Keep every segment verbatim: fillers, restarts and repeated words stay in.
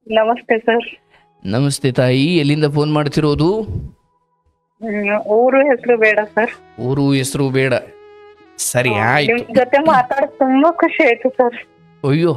ನಮಸ್ತೆ ಸರ್. ನಮಸ್ತೆ ತಾಯಿ, ಎಲ್ಲಿಂದ ಫೋನ್ ಮಾಡ್ತಿರೋದು? ಊರು ಹೆಸರು ಬೇಡ ಸರ್. ಊರು ಹೆಸರು ಬೇಡ, ಸರಿ ನಿಮ್ ಆಯ್ತು. ಜೊತೆ ಮಾತಾಡಕ್ ತುಂಬಾ ಖುಷಿ ಆಯ್ತು ಸರ್. ಅಯ್ಯೋ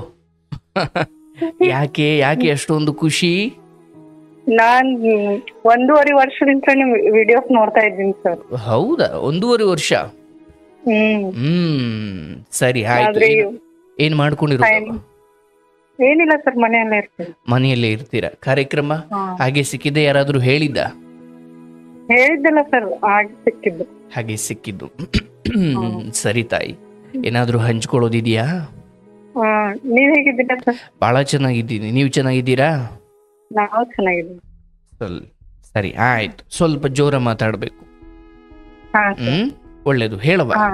ಯಾಕೆ ಯಾಕೆ ಅಷ್ಟೊಂದು ಖುಷಿ? ನಾನ್ ಒಂದೂವರೆ ವರ್ಷದಿಂದ ನಿಮ್ ವಿಡಿಯೋಸ್ ನೋಡ್ತಾ ಇದ್ದೀನಿ ಸರ್. ಹೌದಾ, ಒಂದೂವರೆ ವರ್ಷ? ಹ್ಮ್ ಹ್ಮ್ ಸರಿ ಆಯ್ತು. ಆದ್ರೆ ಏನ್- ಏನ್ ಮಾಡ್ಕೊಂಡಿರೋದು? ಏನಿಲ್ಲ ಸರ್, ಮನೆಯಲ್ಲೇ ಇರ್ತೀನಿ. ಮನೆಯಲ್ಲೇ ಇರ್ತೀರಾ? ಕಾರ್ಯಕ್ರಮ ಹಾ. ಹಾಗೆ ಸಿಕ್ಕಿದೆ? ಯಾರಾದ್ರೂ ಹೇಳಿದ್ದ? ಹೇಳಿದ್ದಲ್ಲ ಸರ್, ಹಾಗೆ ಸಿಕ್ಕಿದ್ದು. ಹಾಗೆ ಸಿಕ್ಕಿದ್ದು. ಸರಿ ತಾಯಿ, ಏನಾದ್ರೂ ಹಂಚ್ಕೊಳ್ಳೋದಿದ್ಯಾ? ಹಾ, ನೀವ್ ಹೇಗಿದ್ದೀರಾ ಸರ್? ಬಹಳ ಚೆನ್ನಾಗಿದ್ದೀನಿ, ನೀವು ಚೆನ್ನಾಗಿದ್ದೀರಾ? ನಾವು ಚೆನ್ನಾಗಿದ್ದೀವಿ. ಸ್ವಲ್- ಸರಿ ಆಯ್ತು, ಸ್ವಲ್ಪ ಜೋರ ಮಾತಾಡ್ಬೇಕು. ಹಾ ಸರ್. ಹ್ಮ್ ಒಳ್ಳೇದು, ಹೇಳವ. ಹಾ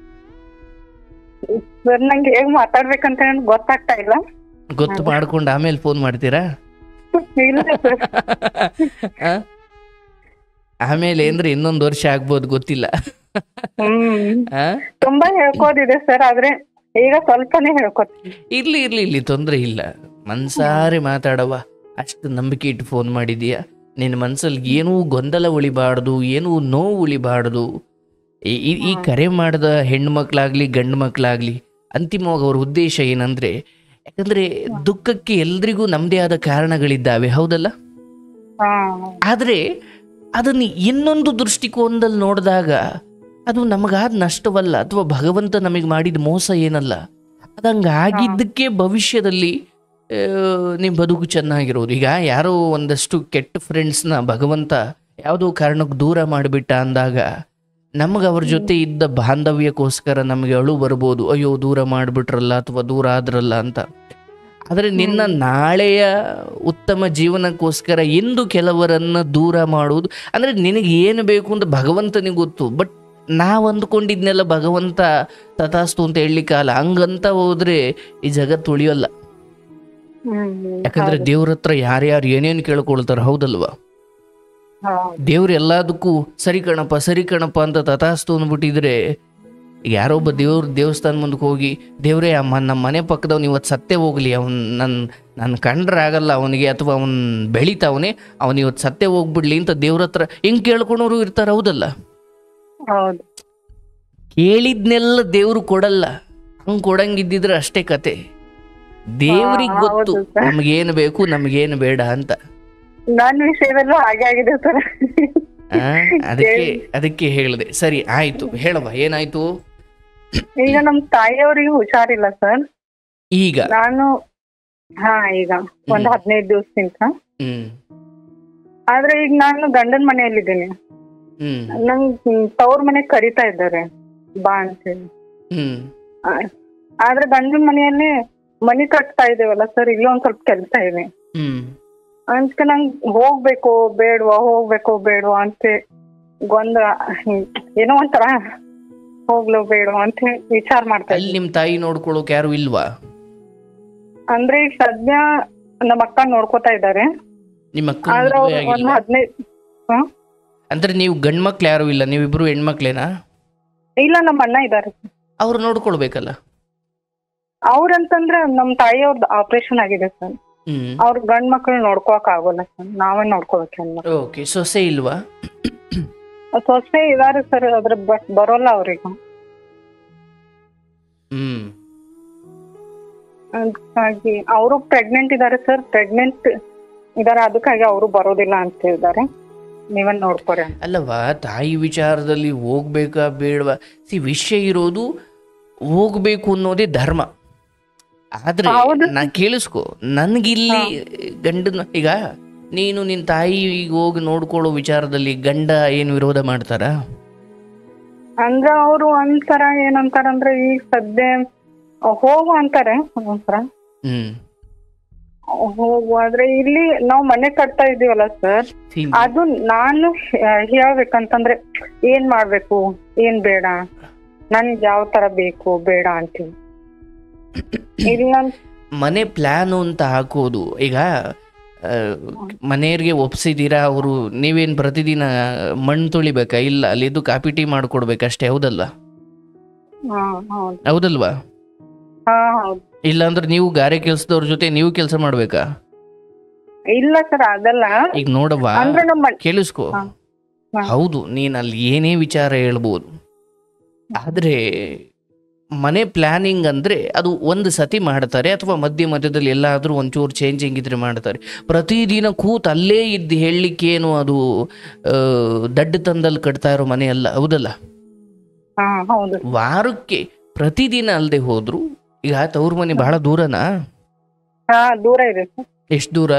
ಸರ್, ನಂಗೆ ಹೇಗ್ ಮಾತಾಡ್ಬೇಕಂತ ನನ್ಗೆ ಗೊತ್ತಾಗ್ತಾ ಇಲ್ಲ. ಗೊತ್ತು ಮಾಡ್ಕೊಂಡು ಆಮೇಲೆ ಫೋನ್ ಮಾಡ್ತೀರಾ? ಇಲ್ಲ ಸರ್. ಆ? ಆಮೇಲೆ ಅಂದ್ರೆ ಇನ್ನೊಂದು ವರ್ಷ ಆಗ್ಬೋದು, ಗೊತ್ತಿಲ್ಲ. ಹ್ಮ್ ಆ? ತುಂಬಾ ಹೇಳ್ಕೋದಿದೆ ಸರ್, ಆದ್ರೆ ಈಗ ಸ್ವಲ್ಪನೇ ಹೇಳ್ಕೊತೀನಿ. ಇರ್ಲಿ ಇರ್ಲಿ ಇರ್ಲಿ, ತೊಂದ್ರೆ ಇಲ್ಲ. ಮನ್ಸಾರೆ ಮಾತಾಡವ, ಅಷ್ಟು ನಂಬಿಕೆ ಇಟ್ಟು ಫೋನ್ ಮಾಡಿದೀಯಾ. ನಿನ್ನ ಮನ್ಸಲ್ಲಿ ಏನೂ ಗೊಂದಲ ಉಳಿಬಾರ್ದು, ಏನೂ ನೋವು ಉಳಿಬಾರ್ದು. ಈ- ಈ- ಈ ಕರೆ ಮಾಡಿದ ಹೆಣ್ಣು ಮಕ್ಕಳಾಗ್ಲಿ ಗಂಡು ಮಕ್ಕಳಾಗ್ಲಿ, ಅಂತಿಮವಾಗಿ ಅವ್ರ ಉದ್ದೇಶ ಏನಂದ್ರೆ, ಯಾಕಂದ್ರೆ ದುಃಖಕ್ಕೆ ಎಲ್ರಿಗೂ ನಮ್ಮದೇ ಆದ ಕಾರಣಗಳಿದ್ದಾವೆ, ಹೌದಲ್ಲ? ಹಾ ಆದರೆ ಅದನ್ನು ಇನ್ನೊಂದು ದೃಷ್ಟಿಕೋನದಲ್ಲಿ ನೋಡಿದಾಗ ಅದು ನಮಗಾದ ನಷ್ಟವಲ್ಲ, ಅಥವಾ ಭಗವಂತ ನಮಗೆ ಮಾಡಿದ ಮೋಸ ಏನಲ್ಲ. ಅದಂಗೆ ಆಗಿದ್ದಕ್ಕೆ ಭವಿಷ್ಯದಲ್ಲಿ ನಿಮ್ಮ ಬದುಕು ಚೆನ್ನಾಗಿರೋದು. ಈಗ ಯಾರೋ ಒಂದಷ್ಟು ಕೆಟ್ಟ ಫ್ರೆಂಡ್ಸ್ನ ಭಗವಂತ ಯಾವುದೋ ಕಾರಣಕ್ಕೆ ದೂರ ಮಾಡಿಬಿಟ್ಟ ಅಂದಾಗ ನಮಗೆ ಅವ್ರ ಜೊತೆ ಇದ್ದ ಬಾಂಧವ್ಯಕ್ಕೋಸ್ಕರ ನಮಗೆ ಅಳು ಬರ್ಬೋದು, ಅಯ್ಯೋ ದೂರ ಮಾಡಿಬಿಟ್ರಲ್ಲ ಅಥವಾ ದೂರ ಆದ್ರಲ್ಲ ಅಂತ. ಆದರೆ ನಿನ್ನ ನಾಳೆಯ ಉತ್ತಮ ಜೀವನಕ್ಕೋಸ್ಕರ ಎಂದು ಕೆಲವರನ್ನು ದೂರ ಮಾಡುವುದು ಅಂದರೆ ನಿನಗೆ ಏನು ಬೇಕು ಅಂತ ಭಗವಂತನಿಗೆ ಗೊತ್ತು. ಬಟ್ ನಾವು ಅಂದ್ಕೊಂಡಿದ್ನೆಲ್ಲ ಭಗವಂತ ತಥಾಸ್ತು ಅಂತ ಹೇಳಲಿಕ್ಕಲ್ಲ. ಹಂಗಂತ ಹೋದ್ರೆ ಈ ಜಗತ್ತು ಉಳಿಯೋಲ್ಲ. ಹ್ಮ್ ಯಾಕಂದ್ರೆ ದೇವ್ರ ಹತ್ರ ಯಾರ್ಯಾರು ಏನೇನು ಕೇಳ್ಕೊಳ್ತಾರೆ, ಹೌದಲ್ವಾ? ಹೌದು. ದೇವ್ರು ಎಲ್ಲದಕ್ಕೂ ಸರಿ ಕಣಪ್ಪ ಸರಿ ಕಣಪ್ಪ ಅಂತ ತಥಾಸ್ತು ಅಂದ್ಬಿಟ್ಟಿದ್ರೆ, ಯಾರೊಬ್ಬ ದೇವ್ರ ದೇವಸ್ಥಾನ ಮುಂದಕ್ಕೆ ಹೋಗಿ, ದೇವ್ರೇ ಅಮ್ಮ ನಮ್ಮ ಮನೆ ಪಕ್ಕದವ್ನು ಇವತ್ತು ಸತ್ತೇ ಹೋಗ್ಲಿ, ಅವನ್ ನನ್ನ ನನ್ನ ಕಂಡ್ರೆ ಆಗಲ್ಲ ಅವನಿಗೆ, ಅಥವಾ ಅವನ್ ಬೆಳಿತಾವನೆ, ಅವನು ಇವತ್ತು ಸತ್ತೇ ಹೋಗ್ಬಿಡ್ಲಿ ಅಂತ ದೇವ್ರ ಹತ್ರ ಹೆಂಗ್ ಕೇಳ್ಕೊಳೋರು ಇರ್ತಾರೆ, ಹೌದಲ್ಲ? ಹೌದು. ಕೇಳಿದ್ನೆಲ್ಲ ದೇವ್ರು ಕೊಡಲ್ಲ. ಹಂಗ್ ಕೊಡಂಗಿದ್ದಿದ್ರೆ ಅಷ್ಟೇ ಕತೆ. ದೇವ್ರಿಗೆ ಹಾ, ಗೊತ್ತು ಹೌದು ಸರ್. ನಮಗೇನು ಬೇಕು ನಮಗೇನು ಬೇಡ ಅಂತ. ನನ್ನ ವಿಷಯದಲ್ಲೂ ಹಾಗೆ ಆಗಿದೆ ಸರ್. ಆ, ಅದಕ್ಕೆ ಅದಕ್ಕೆ ಹೇಳಿದೆ. ಸರಿ ಆಯ್ತು, ಹೇಳವ ಏನಾಯ್ತು ಈಗ ನಮ್ ತಾಯಿಯವರಿಗೆ ಹುಷಾರಿಲ್ಲ ಸರ್. ಈಗ? ನಾನು ಹಾ ಈಗ ಒಂದ್ ಹದಿನೈದು ದಿವಸದಿಂದ. ಹ್ಮ್ ಆದ್ರೆ ಈಗ ನಾನು ಗಂಡನ ಮನೆಯಲ್ಲಿದ್ದೀನಿ. ಹ್ಮ್ ನಂಗ್ ತವ್ರ ಮನೆಗ್ ಕರಿತಾ ಇದ್ದಾರೆ ಬಾ ಅಂತೇಳಿ. ಹ್ಮ್ ಆ, ಆದ್ರೆ ಗಂಡನ ಮನೆಯಲ್ಲಿ ಮನಿ ಕಟ್ತಾ ಇದ್ದೇವಲ್ಲ ಸರ್, ಇಲ್ಲೂ ಒಂದ್ ಸ್ವಲ್ಪ ಕೆಲ್ಸ ಇದೆ. ಹ್ಮ್ ಅಂತ ನಂಗ್ ಹೋಗ್ಬೇಕು ಬೇಡ್ವಾ ಹೋಗ್ಬೇಕು ಬೇಡ್ವಾ ಅಂತ ಗೊಂದಲ, ಏನೋ ಒಂಥರ ಹೋಗ್ಲೋ ಬೇಡ್ವಾ ಅಂತ ವಿಚಾರ ಮಾಡ್ತಾ ಅಲ್ಲಿ ಇದ್ದೀನಿ. ನಿಮ್ ತಾಯಿ ನೋಡ್ಕೊಳ್ಳೋಕೆ ಯಾರು ಇಲ್ವಾ? ಅಂದ್ರೆ ಈಗ ಸದ್ಯ ನಮ್ಮ ಅಕ್ಕ ನೋಡ್ಕೋತಾ ಇದ್ದಾರೆ. ನಿಮ್ಮ ಅಕ್ಕ ಆದ್ರೆ ಮದುವೆ ಅವ್ರು ಒಂದ್ ಆಗಿಲ್ವಾ? ಹದಿನೈದು ಹ್ಮ್ ಅಂದ್ರೆ ನೀವು ಗಂಡ್ ಮಕ್ಳು ಯಾರು ಇಲ್ಲ, ನೀವಿಬ್ರು ಹೆಣ್ಮಕ್ಳೇನಾ? ಇಲ್ಲ, ನಮ್ಮ ಅಣ್ಣ ಇದ್ದಾರೆ. ಅವ್ರು ನೋಡ್ಕೊಳ್ಬೇಕಲ್ಲ. ಅವ್ರಂತಂದ್ರೆ ನಮ್ ತಾಯಿಯವ್ರದ್ದು ಆಪರೇಷನ್ ಆಗಿದೆ ಸರ್. ಹ್ಮ್ ಅವ್ರ ಗಂಡ್ ಮಕ್ಳು ನೋಡ್ಕೋಕ್ ಆಗೋಲ್ಲ ಸರ್, ನಾವೇ ನೋಡ್ಕೋಬೇಕು ಹೆಣ್ಮಕ್ಳು. ಓಕೆ, ಸೊಸೆ ಇಲ್ವಾ? ಸೊಸೆ ಇದಾರೆ ಸರ್, ಅದ್ರ ಬಟ್ ಬರೋಲ್ಲ ಅವ್ರಿಗೆ. ಹ್ಮ್ ಅದಕ್ಕಾಗಿ ಅವರು ಪ್ರೆಗ್ನೆಂಟ್ ಇದಾರೆ ಸರ್, ಪ್ರೆಗ್ನೆಂಟ್ ಇದಾರೆ, ಅದಕ್ಕಾಗಿ ಅವರು ಬರೋದಿಲ್ಲ ಅಂತ ಹೇಳಿದ್ದಾರೆ. ನೀವೇ ನೋಡ್ಕೊರಿ ಅಂತ. ಅಲ್ಲವಾ, ತಾಯಿ ವಿಚಾರದಲ್ಲಿ ಹೋಗ್ಬೇಕಾ ಬೇಡವಾ? ಸಿ, ವಿಷಯ ಇರೋದು ಹೋಗ್ಬೇಕು ಅನ್ನೋದೇ ಧರ್ಮ. ಆದ್ರೆ ಹೌದು. ನಾ ಕೇಳಿಸ್ಕೊ, ನನ್ಗಿಲ್ಲಿ ಗಂಡನ, ಈಗ ನೀನು ನಿನ್ನ ತಾಯಿ ಹೋಗಿ ನೋಡ್ಕೊಳ್ಳೋ ವಿಚಾರದಲ್ಲಿ ಗಂಡ ಏನು ವಿರೋಧ ಮಾಡ್ತಾರ? ಅಂದ್ರೆ ಅವರು ಅಂತಾರ ಏನಂತಾರಂದ್ರೆ, ಈಗ ಸದ್ಯ ಹೋಗು ಅಂತಾರೆ ಒಂಥರ ಹ್ಮ್ ಹೋಗು. ಆದ್ರೆ ಇಲ್ಲಿ ನಾವು ಮನೆ ಕಟ್ತಾ ಇದೀವಲ್ಲ ಸರ್, ಅದು ನಾನು ಹೇ- ಹೇಳ್ಬೇಕಂತಂದ್ರೆ ಏನ್ ಮಾಡ್ಬೇಕು ಏನ್ ಬೇಡ, ನನ್ಗೆ ಯಾವ ತರ ಬೇಕು ಬೇಡ ಅಂತೀವಿ. ಇಲ್ಲ ಮನೆ ಪ್ಲಾನು ಅಂತ ಹಾಕೋದು. ಈಗ ಆ, ಮನೆಯವ್ರಿಗೆ ಒಪ್ಸಿದ್ದೀರಾ, ಅವರು ನೀವೇನು ಪ್ರತಿದಿನ ಮಣ್ಣು ತೊಳಿಬೇಕಾ? ಇಲ್ಲ, ಅಲ್ಲಿದ್ದು ಕಾಪಿ ಟೀ ಮಾಡ್ಕೊಡ್ಬೇಕಷ್ಟೇ, ಹೌದಲ್ಲ? ಹಾ ಹೌದು. ಹೌದಲ್ವಾ? ಹಾ ಹೌದು. ಇಲ್ಲಾಂದ್ರೆ ನೀವು ಗಾರೆ ಕೆಲಸದವ್ರ ಜೊತೆ ನೀವು ಕೆಲಸ ಮಾಡ್ಬೇಕಾ? ಇಲ್ಲ ಸರ್ ಅದಲ್ಲ. ಈಗ ನೋಡವ್ವ, ಅಂದ್ರೆ ನಮ್ಮ ಕೇಳಿಸ್ಕೊ. ಹಾ, ಹಾ. ಹೌದು, ನೀನ್ ಅಲ್ಲಿ ಏನೇ ವಿಚಾರ ಹೇಳ್ಬೋದು, ಆದ್ರೆ ಮನೆ ಪ್ಲಾನಿಂಗ್ ಅಂದ್ರೆ ಅದು ಒಂದು ಸತಿ ಮಾಡ್ತಾರೆ ಅಥವಾ ಮಧ್ಯ ಮಧ್ಯದಲ್ಲಿ ಎಲ್ಲಾದ್ರೂ ಒಂಚೂರು ಚೇಂಜಿಂಗ್ ಇದ್ರೆ ಮಾಡ್ತಾರೆ. ಪ್ರತಿದಿನ ಕೂತ್ ಅಲ್ಲೇ ಇದ್ದು ಹೇಳಲಿಕ್ಕೇನು ಅದು ಆ, ದಡ್ಡ ತಂದಲ್ಲಿ ಕಟ್ತಾ ಇರೋ ಮನೆ ಅಲ್ಲ, ಹೌದಲ್ಲ? ಹಾ ಹೌದು. ವಾರಕ್ಕೆ ಪ್ರತಿದಿನ ಅಲ್ಲದೆ ಹೋದ್ರು, ಈಗ ತವ್ರ ಮನೆ ಬಹಳ ದೂರನಾ? ಹಾ ದೂರ ಇದೆ ಸರ್. ಎಷ್ಟು ದೂರ?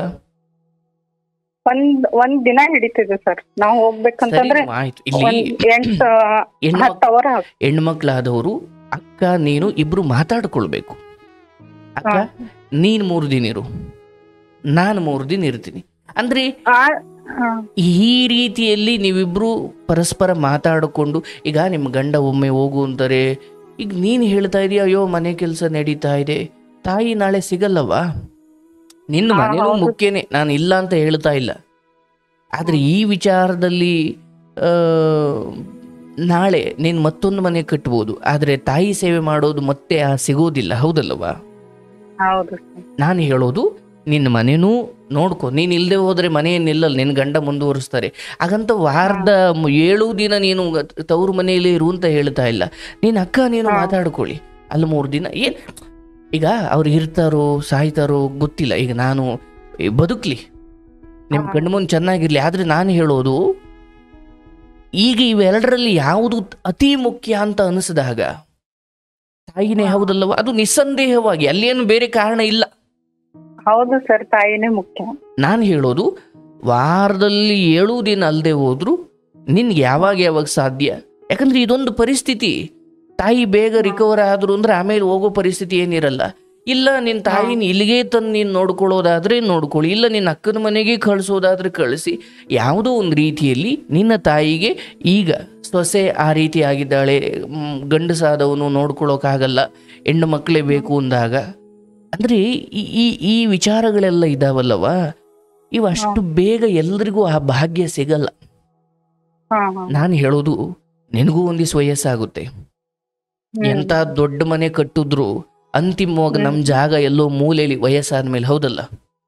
ಒಂದ್ ಒಂದ್ ದಿನ ಹಿಡಿತಿದೆ ಸರ್ ನಾವು ಹೋಗ್ಬೇಕಂತಂದ್ರೆ. ಸರಿ, ಆಯ್ತು. ಇಲ್ಲಿ ಒಂದ್ ಎಂಟ್ ಹೆಣ್ಣು ಹತ್ತು ಅವರ್. ಹೆಣ್ಮಕ್ಳಾದವರು ಅಕ್ಕ ನೀನು ಇಬ್ರು ಮಾತಾಡ್ಕೊಳ್ಬೇಕು. ಅಕ್ಕ ನೀನ್ ಮೂರು ದಿನ ಇರು, ನಾನು ಮೂರು ದಿನ ಇರ್ತೀನಿ ಅಂದ್ರೆ ಈ ರೀತಿಯಲ್ಲಿ ನೀವಿಬ್ರು ಪರಸ್ಪರ ಮಾತಾಡಿಕೊಂಡು. ಈಗ ನಿಮ್ಮ ಗಂಡ ಒಮ್ಮೆ ಹೋಗು ಅಂತಾರೆ, ಈಗ ನೀನು ಹೇಳ್ತಾ ಇದೀಯ ಅಯ್ಯೋ ಮನೆ ಕೆಲಸ ನಡೀತಾ ಇದೆ, ತಾಯಿ ನಾಳೆ ಸಿಗಲ್ಲವಾ? ನಿನ್ನ ಮನೇನೂ ಮುಖ್ಯನೇ, ನಾನು ಇಲ್ಲ ಅಂತ ಹೇಳ್ತಾ ಇಲ್ಲ. ಆದ್ರೆ ಈ ವಿಚಾರದಲ್ಲಿ ಆ ನಾಳೆ ನೀನು ಮತ್ತೊಂದು ಮನೆ ಕಟ್ಬೋದು, ಆದ್ರೆ ತಾಯಿ ಸೇವೆ ಮಾಡೋದು ಮತ್ತೆ ಆ ಸಿಗೋದಿಲ್ಲ, ಹೌದಲ್ಲವಾ? ಹೌದು. ನಾನು ಹೇಳೋದು ನಿನ್ನ ಮನೇನೂ ನೋಡ್ಕೊ. ನೀನು ಇಲ್ಲದೆ ಹೋದ್ರೆ ಮನೆ ನಿಲ್ಲಲ್ಲ, ನಿನ್ನ ಗಂಡ ಮುಂದುವರಿಸ್ತಾರೆ. ಹಾಗಂತ ವಾರದ ಏಳು ದಿನ ನೀನು ತವ್ರ ಮನೆಯಲ್ಲಿ ಇರು ಅಂತ ಹೇಳ್ತಾ ಇಲ್ಲ. ನೀನು ಅಕ್ಕ ನೀನು ಮಾತಾಡ್ಕೊಳ್ಳಿ ಅಲ್ಲಿ ಮೂರು ದಿನ. ಏನ್ ಈಗ ಅವ್ರು ಇರ್ತಾರೋ ಸಾಯ್ತಾರೋ ಗೊತ್ತಿಲ್ಲ, ಈಗ ನಾನು ಬದುಕ್ಲಿ, ನಿಮ್ಮ ಕಣ್ಣು ಮುಂದೆ ಚೆನ್ನಾಗಿರ್ಲಿ. ಆದ್ರೆ ನಾನು ಹೇಳೋದು ಈಗ ಇವೆರಡರಲ್ಲಿ ಯಾವುದು ಅತಿ ಮುಖ್ಯ ಅಂತ ಅನಿಸಿದಾಗ ತಾಯಿನೇ, ಹೌದಲ್ಲವ? ಅದು ನಿಸ್ಸಂದೇಹವಾಗಿ, ಅಲ್ಲೇನು ಬೇರೆ ಕಾರಣ ಇಲ್ಲ. ಹೌದು ಸರ್, ತಾಯಿನೇ ಮುಖ್ಯ. ನಾನು ಹೇಳೋದು ವಾರದಲ್ಲಿ ಏಳು ದಿನ ಅಲ್ಲದೆ ಹೋದ್ರು ನಿನ್ಗೆ ಯಾವಾಗ ಯಾವಾಗ ಸಾಧ್ಯ. ಯಾಕಂದ್ರೆ ಇದೊಂದು ಪರಿಸ್ಥಿತಿ, ತಾಯಿ ಬೇಗ ರಿಕವರ್ ಆದ್ರು ಅಂದ್ರೆ ಆಮೇಲೆ ಹೋಗೋ ಪರಿಸ್ಥಿತಿ ಏನಿರಲ್ಲ. ಇಲ್ಲ ನಿನ್ನ ತಾಯಿನ ಇಲ್ಲಿಗೆ ತಂದು ನೀನು ನೋಡ್ಕೊಳ್ಳೋದಾದ್ರೆ ನೋಡ್ಕೊಳ್ಳಿ, ಇಲ್ಲ ನಿನ್ನ ಅಕ್ಕನ ಮನೆಗೆ ಕಳಿಸೋದಾದ್ರೆ ಕಳಿಸಿ. ಯಾವುದೋ ಒಂದು ರೀತಿಯಲ್ಲಿ ನಿನ್ನ ತಾಯಿಗೆ ಈಗ ಸೊಸೆ ಆ ರೀತಿ ಆಗಿದ್ದಾಳೆ, ಗಂಡಸಾದವನು ನೋಡ್ಕೊಳ್ಳೋಕ್ಕಾಗಲ್ಲ, ಹೆಣ್ಣು ಮಕ್ಕಳೇ ಬೇಕು ಅಂದಾಗ, ಅಂದ್ರೆ ಈ ಈ ಈ ವಿಚಾರಗಳೆಲ್ಲ ಇದಾವಲ್ಲವ, ಇವು ಅಷ್ಟು ಬೇಗ ಎಲ್ರಿಗೂ ಆ ಭಾಗ್ಯ ಸಿಗಲ್ಲ. ನಾನು ಹೇಳೋದು ನಿನಗೂ ಒಂದಿಷ್ಟು ವಯಸ್ಸಾಗುತ್ತೆ, ಎಂತ ದೊಡ್ಡ ಮನೆ ಕಟ್ಟಿದ್ರು ಅಂತಿಮವಾಗಿ ನಮ್ ಜಾಗ ಎಲ್ಲೋ ಮೂಲೆಯಲ್ಲಿ ವಯಸ್ಸಾದ್ಮೇಲೆ, ಹೌದಲ್ಲ?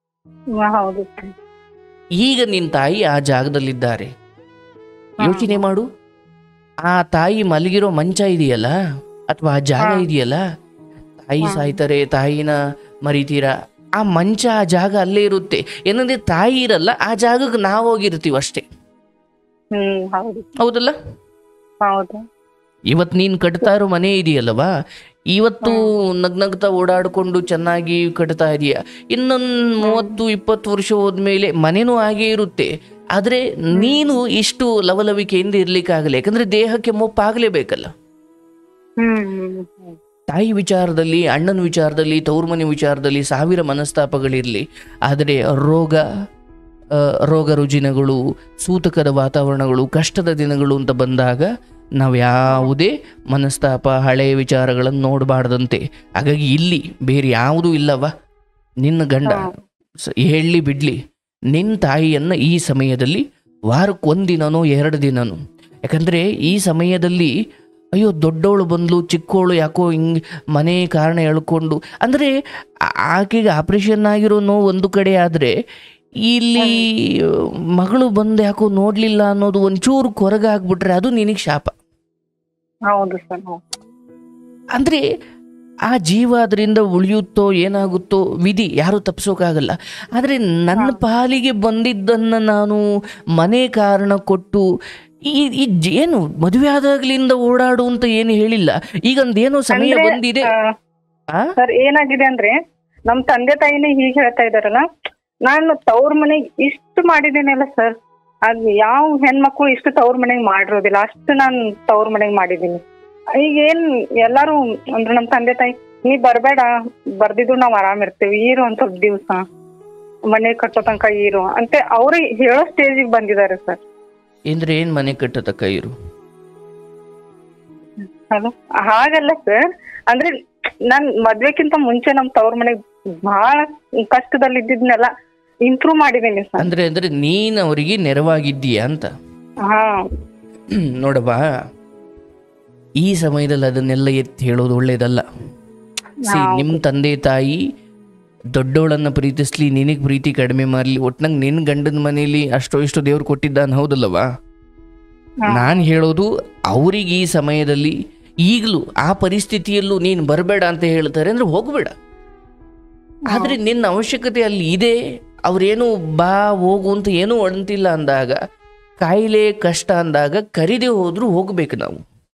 ಈಗ ನಿನ್ ತಾಯಿ ಆ ಜಾಗದಲ್ಲಿದ್ದಾರೆ, ಯೋಚನೆ ಮಾಡು. ಆ ತಾಯಿ ಮಲಗಿರೋ ಮಂಚ ಇದೆಯಲ್ಲ ಅಥವಾ ಆ ಜಾಗ ಇದೆಯಲ್ಲ, ತಾಯಿ ಸಾಯ್ತಾರೆ, ತಾಯಿನ ಮರಿತೀರಾ, ಆ ಮಂಚ ಆ ಜಾಗ ಅಲ್ಲೇ ಇರುತ್ತೆ. ಏನಂದ್ರೆ ತಾಯಿ ಇರಲ್ಲ, ಆ ಜಾಗಕ್ಕೆ ನಾವು ಹೋಗಿರ್ತೀವಿ ಅಷ್ಟೇ, ಹೌದಲ್ಲ? ಇವತ್ತು ನೀನ್ ಕಟ್ತಾ ಇರೋ ಮನೆ ಇದೆಯಲ್ಲವಾ, ಇವತ್ತು ನಗ್ನಗ್ತಾ ಓಡಾಡ್ಕೊಂಡು ಚೆನ್ನಾಗಿ ಕಟ್ತಾ ಇದೀಯ, ಇನ್ನೊಂದು ಮೂವತ್ತು ಇಪ್ಪತ್ತು ವರ್ಷ ಹೋದ್ಮೇಲೆ ಮನೆನೂ ಹಾಗೆ ಇರುತ್ತೆ. ಆದ್ರೆ ನೀನು ಇಷ್ಟು ಲವಲವಿಕೆಯಿಂದ ಇರ್ಲಿಕ್ಕಾಗಲ್ಲ, ಯಾಕಂದ್ರೆ ದೇಹಕ್ಕೆ ಮುಪ್ಪಾಗಲೇಬೇಕಲ್ಲ. ತಾಯಿ ವಿಚಾರದಲ್ಲಿ, ಅಣ್ಣನ ವಿಚಾರದಲ್ಲಿ, ತವ್ರ ಮನೆ ವಿಚಾರದಲ್ಲಿ ಸಾವಿರ ಮನಸ್ತಾಪಗಳಿರಲಿ, ಆದರೆ ರೋಗ ರೋಗ ರುಜಿನಗಳು, ಸೂತಕದ ವಾತಾವರಣಗಳು, ಕಷ್ಟದ ದಿನಗಳು ಅಂತ ಬಂದಾಗ ನಾವು ಯಾವುದೇ ಮನಸ್ತಾಪ, ಹಳೆಯ ವಿಚಾರಗಳನ್ನು ನೋಡಬಾರ್ದಂತೆ. ಹಾಗಾಗಿ ಇಲ್ಲಿ ಬೇರೆ ಯಾವುದೂ ಇಲ್ಲವ. ನಿನ್ನ ಗಂಡ ಹೇಳಿ ಬಿಡ್ಲಿ, ನಿನ್ನ ತಾಯಿಯನ್ನು ಈ ಸಮಯದಲ್ಲಿ ವಾರಕ್ಕೆ ಒಂದಿನನೋ ಎರಡು ದಿನನೋ, ಯಾಕಂದರೆ ಈ ಸಮಯದಲ್ಲಿ ಅಯ್ಯೋ ದೊಡ್ಡವಳು ಬಂದ್ಲು, ಚಿಕ್ಕವಳು ಯಾಕೋ ಹಿಂಗೆ ಮನೆ ಕಾರಣ ಹೇಳ್ಕೊಂಡು, ಅಂದರೆ ಆಕೆಗೆ ಆಪ್ರೇಷನ್ ಆಗಿರೋ ನೋವು ಒಂದು ಕಡೆ, ಆದರೆ ಇಲ್ಲಿ ಮಗಳು ಬಂದು ಯಾಕೋ ನೋಡಲಿಲ್ಲ ಅನ್ನೋದು ಒಂಚೂರು ಕೊರಗಾಗ್ಬಿಟ್ರೆ ಅದು ನಿನಗೆ ಶಾಪ. ಹೌದು ಸರ್. ಅಂದರೆ ಆ ಜೀವ ಅದರಿಂದ ಉಳಿಯುತ್ತೋ ಏನಾಗುತ್ತೋ ವಿಧಿ ಯಾರು ತಪ್ಪಿಸೋಕ್ಕಾಗಲ್ಲ. ಆದರೆ ನನ್ನ ಪಾಲಿಗೆ ಬಂದಿದ್ದನ್ನು ನಾನು ಮನೆ ಕಾರಣ ಕೊಟ್ಟು ಈ ಈ ಏನು ಮದುವೆ ಆದಾಗ್ಲಿಂದ ಓಡಾಡು ಅಂತ ಏನು ಹೇಳಿಲ್ಲ. ಈಗಂದೇನೋ ಸಮಯ ಬಂದಿದೆ. ಸರ್ ಏನಾಗಿದೆ ಅಂದ್ರೆ ನಮ್ ತಂದೆ ತಾಯಿನೇ ಹೀಗೆ ಹೇಳ್ತಾ ಇದಾರಲ್ಲ, ನಾನು ತವ್ರ ಮನೆಗೆ ಇಷ್ಟು ಮಾಡಿದ್ದೇನಲ್ಲ ಸರ್, ಅದ್ ಯಾವ ಹೆಣ್ಮಕ್ಳು ಇಷ್ಟು ತವ್ರ ಮನೆಗೆ ಮಾಡಿರೋದಿಲ್ಲ, ಅಷ್ಟು ನಾನು ತವ್ರ ಮನೆಗೆ ಮಾಡಿದ್ದೀನಿ. ಈಗ ಏನ್ ಎಲ್ಲಾರು ಅಂದ್ರೆ ನಮ್ ತಂದೆ ತಾಯಿ ನೀ ಬರ್ಬೇಡ, ಬರ್ದಿದ್ರು ನಾವ್ ಆರಾಮ್ ಇರ್ತೀವಿ, ಇರು ಒಂದ್ ಸ್ವಲ್ಪ ದಿವ್ಸ ಮನೆ ಕಟ್ಟೋ ತನಕ ಇರು ಅಂತ ಅವ್ರು ಹೇಳೋ ಸ್ಟೇಜಿಗೆ ಬಂದಿದ್ದಾರೆ ಸರ್. ಅಂದ್ರೆ ಏನ್ ಮನೆ ಕಟ್ಟೋ ತನಕ ಇರು? ಹಲೋ, ಹಾಗಲ್ಲ ಸರ್, ಅಂದ್ರೆ ನಾನ್ ಮದ್ವೆಕ್ಕಿಂತ ಮುಂಚೆ ನಮ್ ತವ್ರ ಮನೆಗ್ ಬಹಳ ಕಷ್ಟದಲ್ಲಿ ಇದ್ದಿದ್ನೆಲ್ಲ ಇಂಪ್ರೂವ್ ಮಾಡಿದ್ದೀನಿ ಸರ್. ಅಂದ್ರೆ ಅಂದ್ರೆ ನೀನ್ ಅವರಿಗೆ ನೆರವಾಗಿದ್ದೀಯ ಅಂತ. ಹಾ ನೋಡಬಾ, ಈ ಸಮಯದಲ್ಲಿ ಅದನ್ನೆಲ್ಲ ಎತ್ತಿ ಹೇಳೋದು ಒಳ್ಳೇದಲ್ಲ. ಸಿ, ನಿಮ್ ತಂದೆ ತಾಯಿ ದೊಡ್ಡವಳನ್ನ ಪ್ರೀತಿಸ್ಲಿ, ನಿನಗೆ ಪ್ರೀತಿ ಕಡಿಮೆ ಮಾಡಲಿ, ಒಟ್ನಂಗೆ ನಿನ್ನ ಗಂಡನ ಮನೇಲಿ ಅಷ್ಟೋ ಇಷ್ಟೋ ದೇವ್ರು ಕೊಟ್ಟಿದ್ದಾನ, ಹೌದಲ್ಲವಾ? ನಾನು ಹೇಳೋದು ಅವ್ರಿಗೆ ಈ ಸಮಯದಲ್ಲಿ ಈಗಲೂ ಆ ಪರಿಸ್ಥಿತಿಯಲ್ಲೂ ನೀನು ಬರಬೇಡ ಅಂತ ಹೇಳ್ತಾರೆ ಅಂದರೆ ಹೋಗಬೇಡ. ಆದರೆ ನಿನ್ನ ಅವಶ್ಯಕತೆ ಅಲ್ಲಿ ಇದೆ, ಅವ್ರೇನು ಬಾ ಹೋಗು ಅಂತ ಏನೂ ಅಂತಿಲ್ಲ ಅಂದಾಗ, ಕಾಯಿಲೆ ಕಷ್ಟ ಅಂದಾಗ ಕರಿದೆ ಹೋದ್ರೂ ಹೋಗ್ಬೇಕು ನಾವು.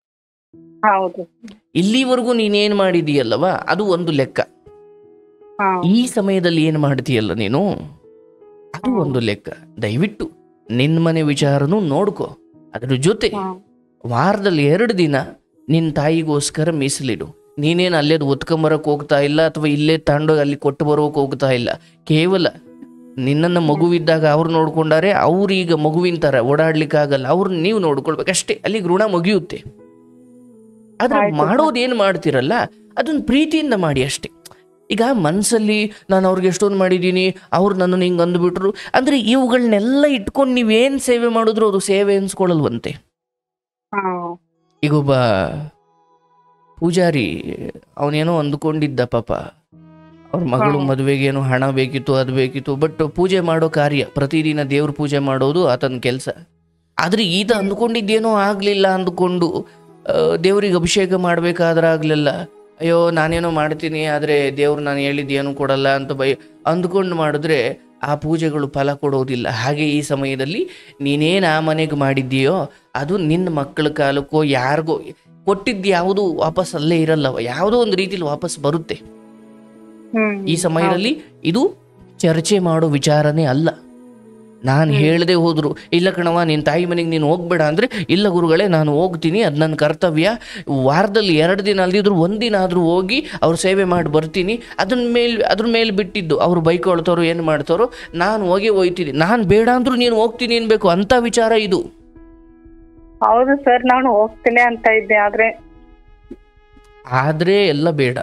ಇಲ್ಲಿವರೆಗೂ ನೀನೇನು ಮಾಡಿದೀಯಲ್ಲವ ಅದು ಒಂದು ಲೆಕ್ಕ. ಈ ಸಮಯದಲ್ಲಿ ಏನು ಮಾಡ್ತೀಯಲ್ಲ ನೀನು ಅದು ಒಂದು ಲೆಕ್ಕ. ದಯವಿಟ್ಟು ನಿನ್ನ ಮನೆ ವಿಚಾರನೂ ನೋಡ್ಕೊ. ಅದ್ರ ಜೊತೆ ವಾರದಲ್ಲಿ ಎರಡು ದಿನ ನಿನ್ನ ತಾಯಿಗೋಸ್ಕರ ಮೀಸಲಿಡು. ನೀನೇನು ಅಲ್ಲೇದು ಒತ್ಕೊಂಬರಕ್ಕೆ ಹೋಗ್ತಾ ಇಲ್ಲ ಅಥವಾ ಇಲ್ಲೇ ತಗೊಂಡೋಗಿ ಅಲ್ಲಿ ಕೊಟ್ಟು ಬರೋಕೆ ಹೋಗ್ತಾ ಇಲ್ಲ. ಕೇವಲ ನಿನ್ನನ್ನು ಮಗುವಿದ್ದಾಗ ಅವ್ರು ನೋಡ್ಕೊಂಡಾರೆ, ಅವ್ರೀಗ ಮಗುವಿನ ಥರ ಓಡಾಡ್ಲಿಕ್ಕಾಗಲ್ಲ, ಅವ್ರನ್ನ ನೀವು ನೋಡ್ಕೊಳ್ಬೇಕಷ್ಟೇ. ಅಲ್ಲಿಗೆ ಋಣ ಮುಗಿಯುತ್ತೆ. ಆದ್ರೆ ಮಾಡೋದೇನು ಮಾಡ್ತಿರಲ್ಲ ಅದನ್ನ ಪ್ರೀತಿಯಿಂದ ಮಾಡಿ ಅಷ್ಟೇ. ಈಗ ಮನಸ್ಸಲ್ಲಿ ನಾನು ಅವ್ರಿಗೆ ಎಷ್ಟೊಂದು ಮಾಡಿದ್ದೀನಿ, ಅವ್ರು ನನ್ನನ್ನು ಹಿಂಗೆ ಅಂದುಬಿಟ್ರು ಅಂದರೆ ಇವುಗಳನ್ನೆಲ್ಲ ಇಟ್ಕೊಂಡು ನೀವೇನು ಸೇವೆ ಮಾಡಿದ್ರು ಅದು ಸೇವೆ ಅನ್ಸ್ಕೊಳ್ಳಲ್ವಂತೆ. ಈಗೊಬ್ಬ ಪೂಜಾರಿ ಅವನೇನೋ ಅಂದುಕೊಂಡಿದ್ದ, ಪಾಪ ಅವ್ರ ಮಗಳು ಮದುವೆಗೆ ಏನೋ ಹಣ ಬೇಕಿತ್ತು, ಅದು ಬೇಕಿತ್ತು. ಬಟ್ ಪೂಜೆ ಮಾಡೋ ಕಾರ್ಯ, ಪ್ರತಿದಿನ ದೇವ್ರ ಪೂಜೆ ಮಾಡೋದು ಆತನ ಕೆಲಸ. ಆದರೆ ಈತ ಅಂದ್ಕೊಂಡಿದ್ದೇನೋ ಆಗಲಿಲ್ಲ ಅಂದ್ಕೊಂಡು ದೇವ್ರಿಗೆ ಅಭಿಷೇಕ ಮಾಡಬೇಕಾದ್ರೆ ಆಗಲಿಲ್ಲ. ಅಯ್ಯೋ ನಾನೇನೋ ಮಾಡ್ತೀನಿ ಆದರೆ ದೇವ್ರು ನಾನು ಹೇಳಿದ್ದೇನು ಕೊಡಲ್ಲ ಅಂತ ಬೈ ಅಂದ್ಕೊಂಡು ಮಾಡಿದ್ರೆ ಆ ಪೂಜೆಗಳು ಫಲ ಕೊಡೋದಿಲ್ಲ. ಹಾಗೆ ಈ ಸಮಯದಲ್ಲಿ ನೀನೇನು ಆ ಮನೆಗೆ ಮಾಡಿದ್ದೀಯೋ ಅದು ನಿನ್ನ ಮಕ್ಕಳ ಕಾಲಕ್ಕೋ ಯಾರಿಗೋ ಕೊಟ್ಟಿದ್ದು ಯಾವುದು ವಾಪಸ್ ಅಲ್ಲೇ ಇರಲ್ಲವ, ಯಾವುದೋ ಒಂದು ರೀತಿಲಿ ವಾಪಸ್ ಬರುತ್ತೆ. ಈ ಸಮಯದಲ್ಲಿ ಇದು ಚರ್ಚೆ ಮಾಡೋ ವಿಚಾರನೇ ಅಲ್ಲ. ನಾನು ಹೇಳದೆ ಹೋದ್ರು ಇಲ್ಲ ಕಣವ ನಿನ್ನ ತಾಯಿ ಮನೆಗೆ ನೀನು ಹೋಗ್ಬೇಡ ಅಂದರೆ ಇಲ್ಲ ಗುರುಗಳೇ ನಾನು ಹೋಗ್ತೀನಿ, ಅದು ನನ್ನ ಕರ್ತವ್ಯ. ವಾರದಲ್ಲಿ ಎರಡು ದಿನ ಅಲ್ದಿದ್ರು ಒಂದಿನ ಆದರೂ ಹೋಗಿ ಅವ್ರ ಸೇವೆ ಮಾಡಿ ಬರ್ತೀನಿ. ಅದನ್ನ ಮೇಲೆ ಅದ್ರ ಮೇಲೆ ಬಿಟ್ಟಿದ್ದು ಅವ್ರು ಬೈಕೊಳ್ತಾರೋ ಏನು ಮಾಡ್ತಾರೋ ನಾನು ಹೋಗಿ ಹೋಯ್ತೀನಿ. ನಾನು ಬೇಡ ಅಂದ್ರೂ ನೀನು ಹೋಗ್ತೀನಿ ಅನ್ಬೇಕು ಅಂತ ವಿಚಾರ ಇದು. ಹೌದು ಸರ್, ನಾನು ಹೋಗ್ತೀನಿ ಅಂತ ಇದ್ದೆ. ಆದ್ರೆ ಆದ್ರೆ ಎಲ್ಲ ಬೇಡ.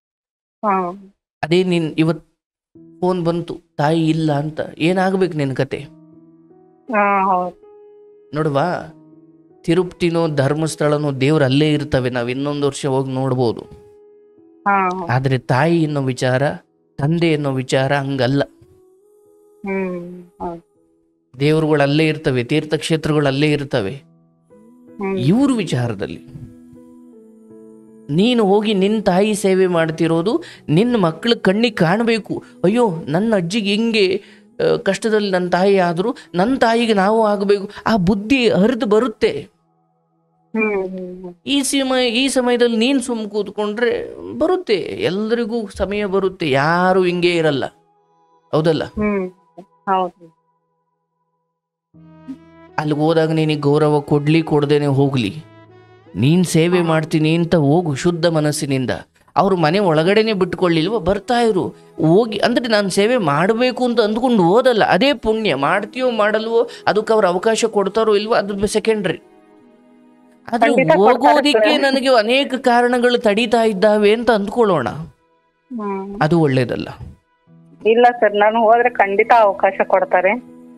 ಅದೇ ನೀನ್ ಇವತ್ತು ಫೋನ್ ಬಂತು ತಾಯಿ ಇಲ್ಲ ಅಂತ, ಏನಾಗ್ಬೇಕು ನಿನ್ನ ಕತೆ? ನೋಡುವ, ತಿರುಪತಿನೋ ಧರ್ಮಸ್ಥಳನೋ ದೇವ್ರು ಅಲ್ಲೇ ಇರ್ತವೆ, ನಾವು ಇನ್ನೊಂದು ವರ್ಷ ಹೋಗಿ ನೋಡ್ಬೋದು. ಆದ್ರೆ ತಾಯಿ ಅನ್ನೋ ವಿಚಾರ, ತಂದೆ ಅನ್ನೋ ವಿಚಾರ ಹಂಗಲ್ಲ. ದೇವ್ರುಗಳು ಅಲ್ಲೇ ಇರ್ತವೆ, ತೀರ್ಥಕ್ಷೇತ್ರಗಳು ಅಲ್ಲೇ ಇರ್ತವೆ. ಇವ್ರ ವಿಚಾರದಲ್ಲಿ ನೀನು ಹೋಗಿ ನಿನ್ನ ತಾಯಿ ಸೇವೆ ಮಾಡ್ತಿರೋದು ನಿನ್ನ ಮಕ್ಕಳ ಕಣ್ಣಿಗೆ ಕಾಣಬೇಕು. ಅಯ್ಯೋ ನನ್ನ ಅಜ್ಜಿಗೆ ಹಿಂಗೆ ಕಷ್ಟದಲ್ಲಿ ನನ್ನ ತಾಯಿ ಆದರೂ ನನ್ನ ತಾಯಿಗೆ ನಾವು ಆಗಬೇಕು, ಆ ಬುದ್ಧಿ ಹರಿದು ಬರುತ್ತೆ. ಈ ಸಮಯ ಈ ಸಮಯದಲ್ಲಿ ನೀನು ಸುಮ್ಮ ಕೂತ್ಕೊಂಡ್ರೆ ಬರುತ್ತೆ, ಎಲ್ರಿಗೂ ಸಮಯ ಬರುತ್ತೆ, ಯಾರು ಹಿಂಗೆ ಇರಲ್ಲ, ಹೌದಲ್ಲ? ಅಲ್ಲಿಗೆ ಹೋದಾಗ ನಿನಗೆ ಗೌರವ ಕೊಡ್ಲಿ ಕೊಡ್ದೇನೆ ಹೋಗ್ಲಿ, ನೀನು ಸೇವೆ ಮಾಡ್ತೀನಿ ಅಂತ ಹೋಗು ಶುದ್ಧ ಮನಸ್ಸಿನಿಂದ. ಅವ್ರ ಮನೆ ಒಳಗಡೆನೆ ಬಿಟ್ಕೊಳ್ಳಿಲ್ವ, ಬರ್ತಾ ಇರು, ಹೋಗಿ. ಅಂದರೆ ನಾನು ಸೇವೆ ಮಾಡಬೇಕು ಅಂತ ಅಂದ್ಕೊಂಡು ಹೋದಲ್ಲ, ಅದೇ ಪುಣ್ಯ. ಮಾಡ್ತೀಯೋ ಮಾಡಲ್ವೋ ಅದಕ್ಕೆ ಅವ್ರು ಅವಕಾಶ ಕೊಡ್ತಾರೋ ಇಲ್ವೋ ಅದು ಸೆಕೆಂಡ್ರಿ. ಆದ್ರೆ ಹೋಗೋದಿಕ್ಕೆ ನನಗೆ ಅನೇಕ ಕಾರಣಗಳು ತಡೀತಾ ಇದ್ದಾವೆ ಅಂತ ಅಂದ್ಕೊಳ್ಳೋಣ, ಅದು ಒಳ್ಳೇದಲ್ಲ. ಇಲ್ಲ ಸರ್, ನಾನು ಹೋದ್ರೆ ಖಂಡಿತ ಅವಕಾಶ ಕೊಡ್ತಾರೆ.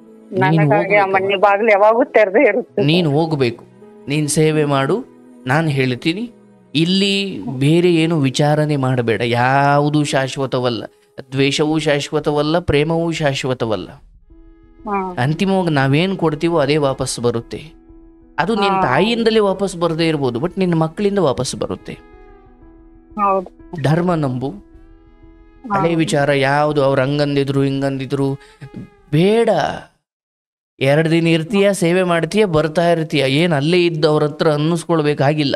ನೀನು ಹೋಗ್ಬೇಕು, ನೀನು ಸೇವೆ ಮಾಡು. ನಾನು ಹೇಳ್ತೀನಿ, ಇಲ್ಲಿ ಬೇರೆ ಏನು ವಿಚಾರನೆ ಮಾಡಬೇಡ. ಯಾವುದು ಶಾಶ್ವತವಲ್ಲ, ದ್ವೇಷವೂ ಶಾಶ್ವತವಲ್ಲ, ಪ್ರೇಮವೂ ಶಾಶ್ವತವಲ್ಲ. ಅಂತಿಮವಾಗಿ ನಾವೇನು ಕೊಡ್ತೀವೋ ಅದೇ ವಾಪಸ್ ಬರುತ್ತೆ. ಅದು ನಿನ್ನ ತಾಯಿಯಿಂದಲೇ ವಾಪಸ್ ಬರದೇ ಇರ್ಬೋದು, ಬಟ್ ನಿನ್ನ ಮಕ್ಕಳಿಂದ ವಾಪಸ್ ಬರುತ್ತೆ. ಧರ್ಮ ನಂಬು. ಹಳೆ ವಿಚಾರ ಯಾವುದು ಅವ್ರು ಹಂಗಂದಿದ್ರು ಹಿಂಗಂದಿದ್ರು ಬೇಡ. ಎರಡು ದಿನ ಇರ್ತೀಯ, ಸೇವೆ ಮಾಡ್ತೀಯ, ಬರ್ತಾ ಇರ್ತೀಯ. ಏನ್ ಅಲ್ಲೇ ಇದ್ದು ಅವ್ರ ಹತ್ರ ಅನ್ನಿಸ್ಕೊಳ್ಬೇಕಾಗಿಲ್ಲ.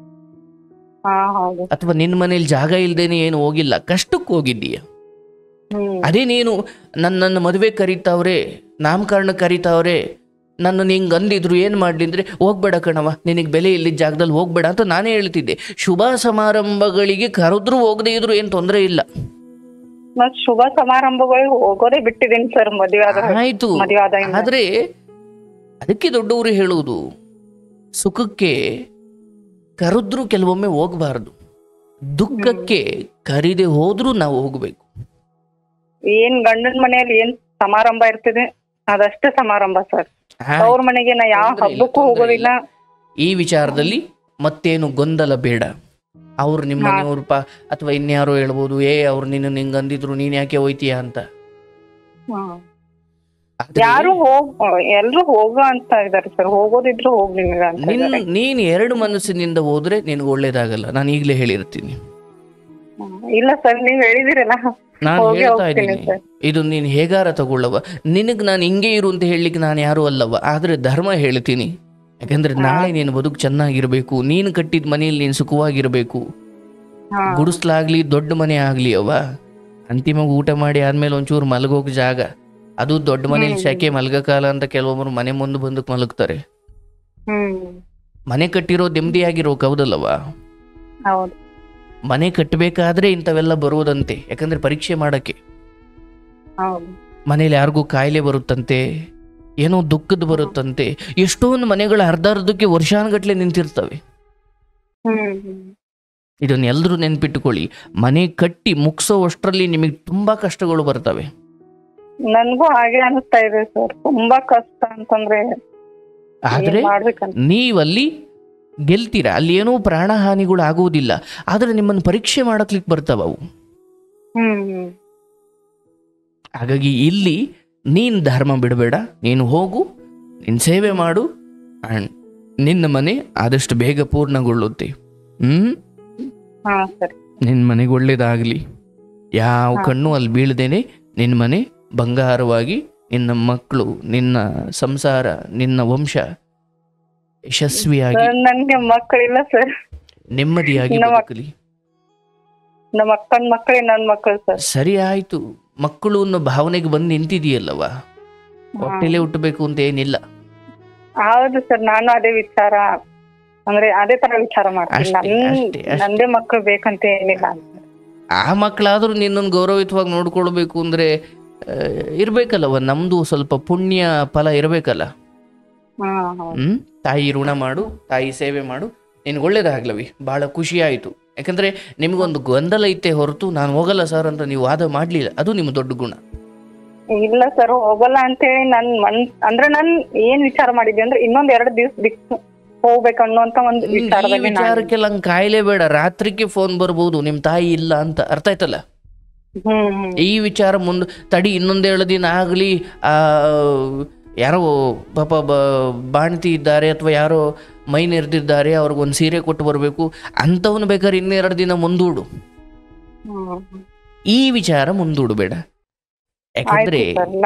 ಅಥವಾ ನಿನ್ನ ಮನೇಲಿ ಜಾಗ ಇಲ್ದೇನೆ ಏನು ಹೋಗಿಲ್ಲ, ಕಷ್ಟಕ್ಕೆ ಹೋಗಿದ್ದೀಯ. ಅದೇ ನೀನು ನನ್ನ ನನ್ನ ಮದುವೆ ಕರೀತಾವ್ರೆ, ನಾಮಕರಣ ಕರೀತಾವ್ರೆ, ನನ್ನ ಹಿಂಗೆ ಅಂದಿದ್ರು ಏನು ಮಾಡಲಿ ಅಂದರೆ ಹೋಗ್ಬೇಡ ಕಣವ, ನಿನಗೆ ಬೆಲೆ ಇಲ್ಲಿದ್ದ ಜಾಗದಲ್ಲಿ ಹೋಗ್ಬೇಡ ಅಂತ ನಾನೇ ಹೇಳ್ತಿದ್ದೆ. ಶುಭ ಸಮಾರಂಭಗಳಿಗೆ ಕರೆದ್ರು ಹೋಗದೆ ಇದ್ರು ಏನು ತೊಂದರೆ ಇಲ್ಲ. ಶುಭ ಸಮಾರಂಭಗಳಿಗೆ ಹೋಗೋದೇ ಬಿಟ್ಟಿದ್ದೀನಿ ಸರ್, ಮದುವೆ ಆಯ್ತು. ಆದ್ರೆ ಅದಕ್ಕೆ ದೊಡ್ಡವರು ಹೇಳುವುದು, ಸುಖಕ್ಕೆ ಕರೆದ್ರು ಕೆಲವೊಮ್ಮೆ ಹೋಗಬಾರದು, ದುಃಖಕ್ಕೆ ಕರೀದೆ ಹೋದ್ರೂ ನಾವು ಹೋಗ್ಬೇಕು. ಏನ್ ಗಂಡನ ಮನೆಯಲ್ಲಿ ಏನ್ ಸಮಾರಂಭ ಇರ್ತದೆ ಅದಷ್ಟೇ ಸಮಾರಂಭ ಸರ್. ಅವ್ರ ಮನೆಗೆ ನಾ ಯಾವ ಹಬ್ಬಕ್ಕೂ ಹೋಗೋದಿಲ್ಲ. ಈ ವಿಚಾರದಲ್ಲಿ ಮತ್ತೇನು ಗೊಂದಲ ಬೇಡ. ಅವ್ರು ನಿಮ್ಮ ಮನೆಯವ್ರಪ್ಪ ಅಥವಾ ಇನ್ಯಾರೋ ಹೇಳ್ಬೋದು, ಏ ಅವ್ರು ನಿನ್ನ ನಿಂಗೆ ಅಂದಿದ್ರು ನೀನ್ ಯಾಕೆ ಹೋಯ್ತೀಯ ಅಂತ. ಯಾರು ಹೋಗ್ ಎಲ್ರು ಹೋಗ ಅಂತ ಇದಾರೆ ಸರ್, ಹೋಗೋದಿದ್ರು ಹೋಗ್ಲಿ ನಿನ್ ನೀನ್ ಎರಡು ಮನಸ್ಸಿನಿಂದ ಹೋದ್ರೆ ನಿನ್ಗೆ ಒಳ್ಳೇದಾಗಲ್ಲ, ನಾನು ಈಗ್ಲೇ ಹೇಳಿರ್ತೀನಿ. ಇಲ್ಲ ಸರ್, ನೀವ್ ಹೇಳಿದಿರಲ್ಲ, ನಾನು ಹೇಳ್ತಾ ಇದ್ದೀನಿ, ಇದು ನೀನ್ ಹೇಗಾರ ತಗೊಳ್ಳವ, ನಿನಗ್ ನಾನು ಹಿಂಗೆ ಇರು ಅಂತ ಹೇಳಲಿಕ್ಕೆ ನಾನು ಯಾರು ಅಲ್ಲವ, ಆದ್ರೆ ಧರ್ಮ ಹೇಳ್ತೀನಿ. ಯಾಕಂದ್ರೆ ನಾಳೆ ನೀನು ಬದುಕು ಚೆನ್ನಾಗಿರ್ಬೇಕು, ನೀನು ಕಟ್ಟಿದ ಮನೆಯಲ್ಲಿ ನೀನು ಸುಖವಾಗಿರ್ಬೇಕು. ಗುಡಿಸ್ಲಾಗ್ಲಿ ದೊಡ್ಡ ಮನೆ ಆಗ್ಲಿ ಅವ, ಅಂತಿಮ ಊಟ ಮಾಡಿ ಆದ್ಮೇಲೆ ಒಂಚೂರು ಮಲಗೋಕ್ ಜಾಗ, ಅದು ದೊಡ್ಡ ಮನೇಲಿ ಶಾಕೆ ಮಲ್ಗ ಕಾಲ ಅಂತ ಕೆಲವೊಬ್ಬರು ಮನೆ ಮುಂದೆ ಬಂದಕ್ ಮಲಗ್ತಾರೆ. ಮನೆ ಕಟ್ಟಿರೋ ನೆಮ್ಮದಿಯಾಗಿರೋ ಕೌದಲ್ಲವ. ಮನೆ ಕಟ್ಟಬೇಕಾದ್ರೆ ಇಂಥವೆಲ್ಲ ಬರುವುದಂತೆ, ಯಾಕಂದ್ರೆ ಪರೀಕ್ಷೆ ಮಾಡಕ್ಕೆ. ಮನೇಲಿ ಯಾರಿಗೂ ಕಾಯಿಲೆ ಬರುತ್ತಂತೆ, ಏನೋ ದುಃಖದ ಬರುತ್ತಂತೆ, ಎಷ್ಟೊಂದು ಮನೆಗಳ ಅರ್ಧ ಅರ್ಧಕ್ಕೆ ವರ್ಷಾನುಗಟ್ಲೆ ನಿಂತಿರ್ತವೆ. ಇದನ್ನ ಎಲ್ರೂ ನೆನ್ಪಿಟ್ಟುಕೊಳ್ಳಿ, ಮನೆ ಕಟ್ಟಿ ಮುಗಿಸೋ ಅಷ್ಟರಲ್ಲಿ ನಿಮಗೆ ತುಂಬಾ ಕಷ್ಟಗಳು ಬರ್ತವೆ. ನನ್ಗೂ ಹಾಗೆ ಅನಿಸ್ತಾ ಇದೆ ಸರ್, ತುಂಬಾ ಕಷ್ಟ ಅಂತಂದ್ರೆ. ಆದ್ರೆ ನೀವಲ್ಲಿ ಗೆಲ್ತೀರಾ, ಅಲ್ಲಿ ಏನೋ ಪ್ರಾಣ ಹಾನಿಗಳು ಆಗುವುದಿಲ್ಲ, ಆದ್ರೆ ನಿಮ್ಮನ್ನು ಪರೀಕ್ಷೆ ಮಾಡಕ್ಲಿಕ್ಕೆ ಬರ್ತಾವ ಅವು. ಹಾಗಾಗಿ ಇಲ್ಲಿ ನೀನ್ ಧರ್ಮ ಬಿಡಬೇಡ, ನೀನು ಹೋಗು, ನಿನ್ ಸೇವೆ ಮಾಡು, ಅಂಡ್ ನಿನ್ನ ಮನೆ ಆದಷ್ಟು ಬೇಗ ಪೂರ್ಣಗೊಳ್ಳುತ್ತೆ. ಹ್ಮ್ ನಿನ್ ಮನೆಗೆ ಒಳ್ಳೇದಾಗ್ಲಿ, ಯಾವ ಕಣ್ಣು ಅಲ್ಲಿ ಬೀಳದೇನೆ ನಿನ್ನ ಮನೆ ಬಂಗಾರವಾಗಿ, ನಿನ್ನ ಮಕ್ಕಳು, ನಿನ್ನ ಸಂಸಾರ, ನಿನ್ನ ವಂಶ ಯಶಸ್ವಿಯಾಗಿ, ನನ್ಗೆ ಮಕ್ಕಳಿಲ್ಲ ಸರ್, ನೆಮ್ಮದಿಯಾಗಿ ಬದುಕಲಿ. ನಮ್ಮ ಅಕ್ಕನ ಮಕ್ಕಳೇ ನನ್ ಮಕ್ಕಳು ಸರ್. ಸರಿ ಆಯ್ತು, ಮಕ್ಕಳು ಅನ್ನೋ ಭಾವನೆಗೆ ಬಂದು ನಿಂತಿದೆಯಲ್ಲವ, ಹೊಟ್ಟೆಲೆ ಹುಟ್ಟಬೇಕು ಅಂತ ಏನಿಲ್ಲ. ಹೌದು ಸರ್, ನಾನು ಅದೇ ವಿಚಾರ, ಅಂದ್ರೆ ಅದೇ ತರ ವಿಚಾರ ಮಾಡ್ತೀನಿ, ನಂದೇ ಮಕ್ಕಳು ಬೇಕಂತ ಏನಿಲ್ಲ. ಆ ಮಕ್ಕಳಾದ್ರೂ ನಿನ್ನನ್ನು ಗೌರವಿತವಾಗಿ ನೋಡ್ಕೊಳ್ಬೇಕು ಅಂದ್ರೆ ಇರ್ಬೇಕಲ್ಲವ, ನಮ್ದು ಸ್ವಲ್ಪ ಪುಣ್ಯ ಫಲ ಇರ್ಬೇಕಲ್ಲ. ಹ್ಮ್ ತಾಯಿ ಋಣ ಮಾಡು, ತಾಯಿ ಸೇವೆ ಮಾಡು, ನಿನ್ಗೆ ಒಳ್ಳೇದಾಗ್ಲವಿ. ಬಹಳ ಖುಷಿ ಆಯ್ತು, ಯಾಕಂದ್ರೆ ನಿಮ್ಗೊಂದು ಗೊಂದಲ ಐತೆ ಹೊರತು ನಾನು ಹೋಗಲ್ಲ ಸರ್ ಅಂತ ನೀವು ವಾದ ಮಾಡ್ಲಿಲ್ಲ, ಅದು ನಿಮ್ಮ ದೊಡ್ಡ ಗುಣ. ಇಲ್ಲ ಸರ್, ಹೋಗಲ್ಲ ಅಂತೇಳಿ ನನ್ ಮನ್ ಅಂದ್ರೆ ನಾನ್ ಏನ್ ವಿಚಾರ ಮಾಡಿದ್ದೆ ಅಂದ್ರೆ ಇನ್ನೊಂದ್ ಎರಡು ದಿವ್ಸ ಬಿಟ್ಟು ಹೋಗ್ಬೇಕು ಅನ್ನೋಂತ ಒಂದು ವಿಚಾರದಲ್ಲಿ. ವಿಚಾರಕ್ಕೆಲ್ಲ ಹಂಗ್ ಕಾಯಿಲೆ ಬೇಡ, ರಾತ್ರಿಗೆ ಫೋನ್ ಬರ್ಬೋದು ನಿಮ್ ತಾಯಿ ಇಲ್ಲ ಅಂತ, ಅರ್ಥ ಆಯ್ತಲ್ಲ. ಈ ವಿಚಾರ ಮುಂದ್ ತಡಿ, ಇನ್ನೊಂದೆರಡು ದಿನ ಆಗ್ಲಿ, ಆ ಯಾರೋ ಪಾಪ ಬಾಣ್ತಿ ಇದ್ದಾರೆ ಅಥವಾ ಯಾರೋ ಮೈ ನೆರೆದಿದ್ದಾರೆ, ಅವ್ರಿಗೊಂದು ಸೀರೆ ಕೊಟ್ಟು ಬರಬೇಕು ಅಂಥವನು ಬೇಕಾದ್ರೆ ಇನ್ನೆರಡು ದಿನ ಮುಂದೂಡು, ಈ ವಿಚಾರ ಮುಂದೂಡಬೇಡ. ಯಾಕಂದ್ರೆ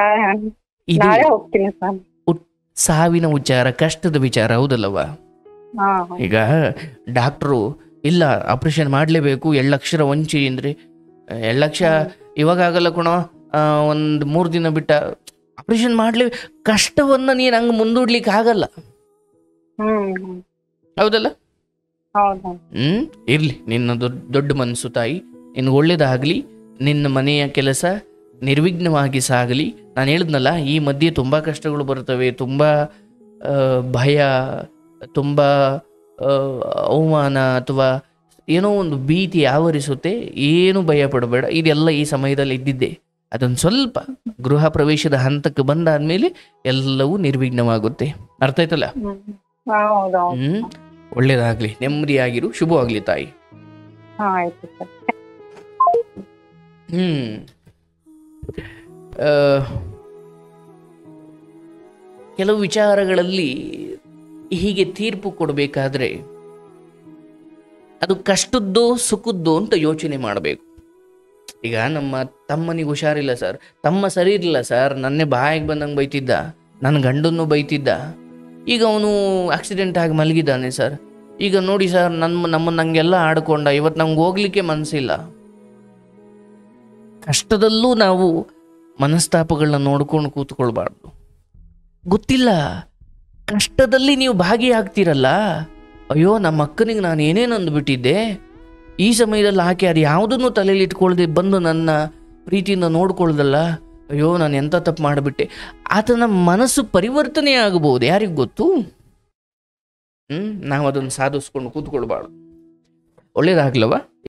ಇದು ಸಾವಿನ ವಿಚಾರ, ಕಷ್ಟದ ವಿಚಾರ, ಹೌದಲ್ಲವ. ಈಗ ಡಾಕ್ಟ್ರು ಇಲ್ಲ ಆಪರೇಷನ್ ಮಾಡ್ಲೇಬೇಕು, ಎರಡು ಲಕ್ಷ ವಂಚಿ ಅಂದ್ರೆ ಎರಡು ಲಕ್ಷ ಇವಾಗ ಆಗಲ್ಲ ಕಣೋ, ಒಂದು ಮೂರು ದಿನ ಬಿಟ್ಟ ಆಪರೇಷನ್ ಮಾಡ್ಲೇ, ಕಷ್ಟವನ್ನ ನೀನ್ ಹಂಗ ಮುಂದೂಡ್ಲಿಕ್ಕೆ ಆಗಲ್ಲ, ಹೌದಲ್ಲ. ಹ್ಮ್ ಇರ್ಲಿ, ನಿನ್ನ ದೊಡ್ಡ ಮನಸ್ಸು ತಾಯಿ, ನಿನ್ಗೆ ಒಳ್ಳೇದಾಗ್ಲಿ, ನಿನ್ನ ಮನೆಯ ಕೆಲಸ ನಿರ್ವಿಘ್ನವಾಗಿ ಸಾಗಲಿ. ನಾನು ಹೇಳಿದ್ನಲ್ಲ, ಈ ಮಧ್ಯೆ ತುಂಬಾ ಕಷ್ಟಗಳು ಬರ್ತವೆ, ತುಂಬಾ ಭಯ, ತುಂಬಾ ಅವಮಾನ ಅಥವಾ ಏನೋ ಒಂದು ಭೀತಿ ಆವರಿಸುತ್ತೆ. ಏನು ಭಯ ಪಡಬೇಡ, ಇದೆಲ್ಲ ಈ ಸಮಯದಲ್ಲಿ ಇದ್ದಿದ್ದೆ. ಅದೊಂದು ಸ್ವಲ್ಪ ಗೃಹ ಪ್ರವೇಶದ ಹಂತಕ್ಕೆ ಬಂದಾದ್ಮೇಲೆ ಎಲ್ಲವೂ ನಿರ್ವಿಘ್ನವಾಗುತ್ತೆ, ಅರ್ಥ ಆಯ್ತಲ್ಲ. ಹ್ಮ್ ಒಳ್ಳೇದಾಗ್ಲಿ, ನೆಮ್ಮದಿಯಾಗಿರು, ಶುಭವಾಗ್ಲಿ ತಾಯಿ. ಹ್ಮ್ ಕೆಲವು ವಿಚಾರಗಳಲ್ಲಿ ಹೀಗೆ ತೀರ್ಪು ಕೊಡಬೇಕಾದ್ರೆ ಅದು ಕಷ್ಟದ್ದೋ ಸುಖದ್ದೋ ಅಂತ ಯೋಚನೆ ಮಾಡಬೇಕು. ಈಗ ನಮ್ಮ ತಮ್ಮನಿಗೆ ಹುಷಾರಿಲ್ಲ ಸರ್, ತಮ್ಮ ಸರಿ ಇರಲಿಲ್ಲ ಸರ್, ನನ್ನೇ ಬಾಯಿಗೆ ಬಂದಂಗೆ ಬೈತಿದ್ದ, ನನ್ನ ಗಂಡನ್ನು ಬೈತಿದ್ದ, ಈಗ ಅವನು ಆಕ್ಸಿಡೆಂಟ್ ಆಗಿ ಮಲಗಿದ್ದಾನೆ ಸರ್. ಈಗ ನೋಡಿ ಸರ್, ನನ್ನ ನಮ್ಮ ನಂಗೆಲ್ಲ ಆಡ್ಕೊಂಡ, ಇವತ್ತು ನಮ್ಗೆ ಹೋಗ್ಲಿಕ್ಕೆ ಮನಸ್ಸಿಲ್ಲ. ಕಷ್ಟದಲ್ಲೂ ನಾವು ಮನಸ್ತಾಪಗಳನ್ನ ನೋಡ್ಕೊಂಡು ಕೂತ್ಕೊಳ್ಬಾರ್ದು. ಗೊತ್ತಿಲ್ಲ, ಕಷ್ಟದಲ್ಲಿ ನೀವು ಭಾಗಿಯಾಗ್ತಿರಲ್ಲ, ಅಯ್ಯೋ ನಮ್ಮ ಅಕ್ಕನಿಗೆ ನಾನು ಏನೇನು ಅಂದ್ಬಿಟ್ಟಿದ್ದೆ, ಈ ಸಮಯದಲ್ಲಿ ಆಕೆ ಅದು ಯಾವುದನ್ನು ತಲೆಯಲ್ಲಿ ಇಟ್ಕೊಳ್ದೆ ಬಂದು ನನ್ನ ಪ್ರೀತಿಯಿಂದ ನೋಡ್ಕೊಳ್ದಲ್ಲ, ಅಯ್ಯೋ ನಾನು ಎಂಥ ತಪ್ಪು ಮಾಡಿಬಿಟ್ಟೆ, ಆತನ ಮನಸ್ಸು ಪರಿವರ್ತನೆ ಆಗಬಹುದು, ಯಾರಿಗೂ ಗೊತ್ತು. ಹ್ಮ್ ನಾವು ಅದನ್ನು ಸಾಧಿಸ್ಕೊಂಡು ಕೂತ್ಕೊಳ್ಬಾರ್ದು. ಒಳ್ಳೇದಾಗ್ಲವ.